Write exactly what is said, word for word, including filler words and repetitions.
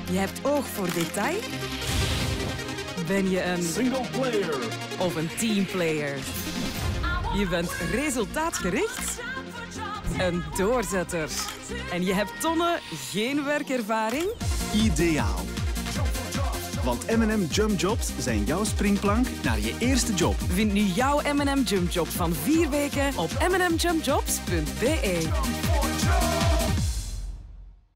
Je hebt oog voor detail? Ben je een Single player. of een teamplayer? Je bent resultaatgericht? Een doorzetter. En je hebt tonnen geen werkervaring? Ideaal. Want M en M Jump Jobs zijn jouw springplank naar je eerste job. Vind nu jouw M en M Jump Job van vier weken op m n m jump jobs punt b e.